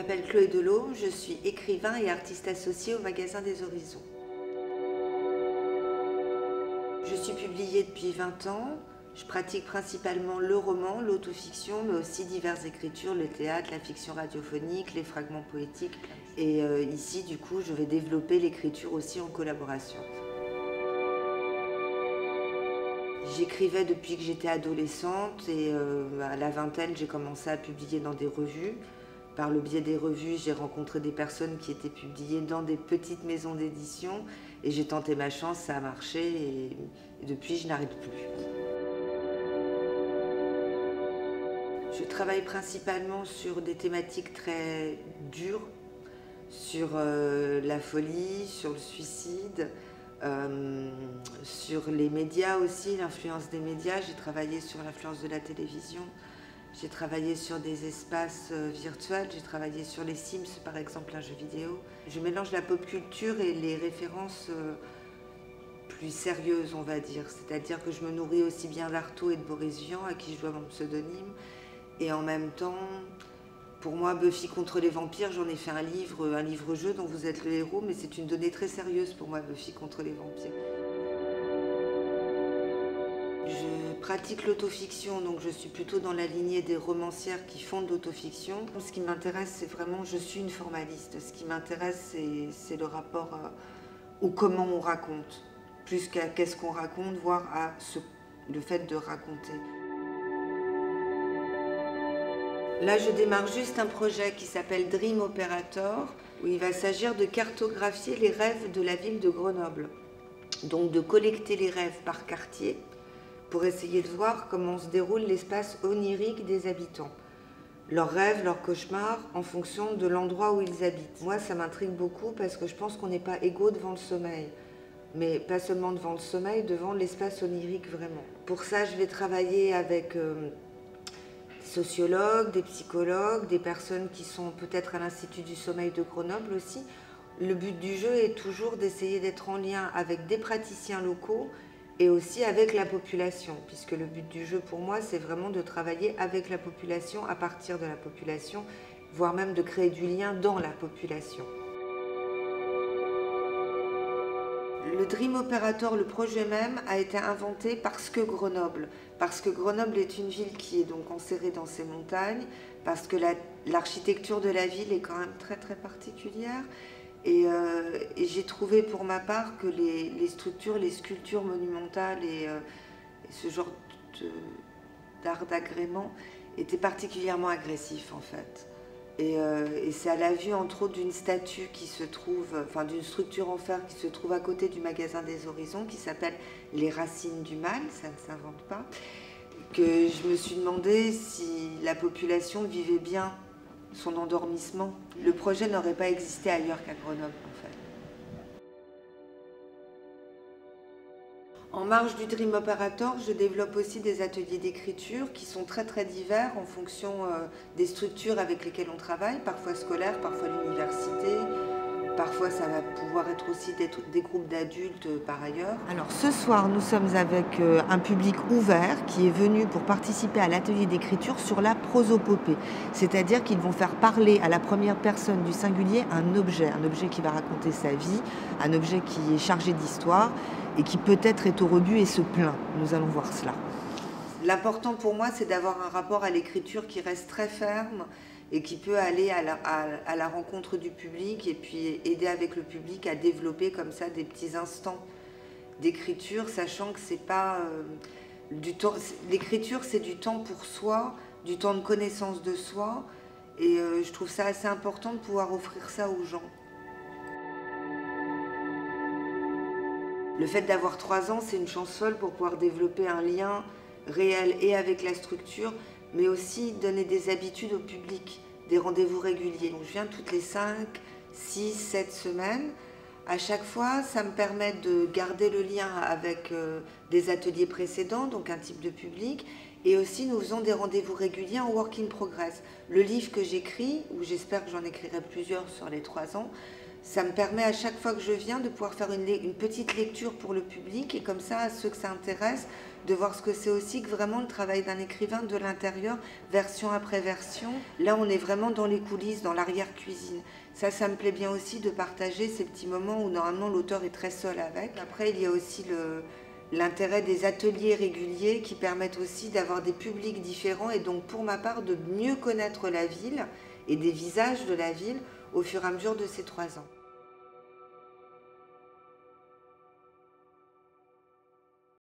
m'appelle Chloé Delot, je suis écrivain et artiste associé au Magasin des Horizons. Je suis publiée depuis 20 ans. Je pratique principalement le roman, l'autofiction, mais aussi diverses écritures, le théâtre, la fiction radiophonique, les fragments poétiques. Et ici, du coup, je vais développer l'écriture aussi en collaboration. J'écrivais depuis que j'étais adolescente et à la vingtaine, j'ai commencé à publier dans des revues. Par le biais des revues, j'ai rencontré des personnes qui étaient publiées dans des petites maisons d'édition et j'ai tenté ma chance, ça a marché et depuis, je n'arrête plus. Je travaille principalement sur des thématiques très dures, sur la folie, sur le suicide, sur les médias aussi, l'influence des médias. J'ai travaillé sur l'influence de la télévision, j'ai travaillé sur des espaces virtuels, j'ai travaillé sur les Sims par exemple, un jeu vidéo. Je mélange la pop culture et les références plus sérieuses, on va dire. C'est-à-dire que je me nourris aussi bien d'Artaud et de Boris Vian, à qui je dois mon pseudonyme. Et en même temps, pour moi, Buffy contre les vampires, j'en ai fait un livre-jeu dont vous êtes le héros, mais c'est une donnée très sérieuse pour moi, Buffy contre les vampires. Je pratique l'autofiction, donc je suis plutôt dans la lignée des romancières qui font de l'autofiction. Ce qui m'intéresse, c'est vraiment, je suis une formaliste. Ce qui m'intéresse, c'est le rapport au comment on raconte, plus qu'à qu'est-ce qu'on raconte, voire à le fait de raconter. Là, je démarre juste un projet qui s'appelle Dream Operator, où il va s'agir de cartographier les rêves de la ville de Grenoble. Donc de collecter les rêves par quartier pour essayer de voir comment se déroule l'espace onirique des habitants. Leurs rêves, leurs cauchemars, en fonction de l'endroit où ils habitent. Moi, ça m'intrigue beaucoup parce que je pense qu'on n'est pas égaux devant le sommeil. Mais pas seulement devant le sommeil, devant l'espace onirique vraiment. Pour ça, je vais travailler avec sociologues, des psychologues, des personnes qui sont peut-être à l'Institut du sommeil de Grenoble aussi. Le but du jeu est toujours d'essayer d'être en lien avec des praticiens locaux et aussi avec la population, puisque le but du jeu pour moi, c'est vraiment de travailler avec la population, à partir de la population, voire même de créer du lien dans la population. Le Dream Operator, le projet même, a été inventé parce que Grenoble est une ville qui est donc enserrée dans ses montagnes, parce que l'architecture de la ville est quand même très très particulière. Et j'ai trouvé pour ma part que les structures, les sculptures monumentales et ce genre d'art d'agrément étaient particulièrement agressifs en fait. Et c'est à la vue entre autres d'une statue qui se trouve, enfin d'une structure en fer qui se trouve à côté du Magasin des Horizons, qui s'appelle Les Racines du Mal, ça ne s'invente pas, que je me suis demandé si la population vivait bien son endormissement. Le projet n'aurait pas existé ailleurs qu'à Grenoble en fait. En marge du Dream Operator, je développe aussi des ateliers d'écriture qui sont très très divers en fonction des structures avec lesquelles on travaille, parfois scolaires, parfois l'université, parfois ça va pouvoir être aussi des groupes d'adultes par ailleurs. Alors ce soir, nous sommes avec un public ouvert qui est venu pour participer à l'atelier d'écriture sur la prosopopée. C'est-à-dire qu'ils vont faire parler à la première personne du singulier un objet qui va raconter sa vie, un objet qui est chargé d'histoire et qui peut-être est au rebut et se plaint. Nous allons voir cela. L'important pour moi, c'est d'avoir un rapport à l'écriture qui reste très ferme et qui peut aller à la rencontre du public et puis aider avec le public à développer comme ça des petits instants d'écriture, sachant que c'est pas du temps. L'écriture, c'est du temps pour soi, du temps de connaissance de soi, et je trouve ça assez important de pouvoir offrir ça aux gens. Le fait d'avoir 3 ans, c'est une chance folle pour pouvoir développer un lien réel et avec la structure, mais aussi donner des habitudes au public, des rendez-vous réguliers. Donc je viens toutes les 5, 6, 7 semaines. À chaque fois, ça me permet de garder le lien avec des ateliers précédents, donc un type de public, et aussi nous faisons des rendez-vous réguliers en work in progress. Le livre que j'écris, ou j'espère que j'en écrirai plusieurs sur les 3 ans, Ça me permet à chaque fois que je viens de pouvoir faire une petite lecture pour le public et comme ça, à ceux que ça intéresse, de voir ce que c'est aussi que vraiment le travail d'un écrivain de l'intérieur, version après version. Là, on est vraiment dans les coulisses, dans l'arrière-cuisine. Ça me plaît bien aussi de partager ces petits moments où normalement l'auteur est très seul avec. Après, il y a aussi l'intérêt des ateliers réguliers qui permettent aussi d'avoir des publics différents et donc pour ma part de mieux connaître la ville et des visages de la ville au fur et à mesure de ces 3 ans.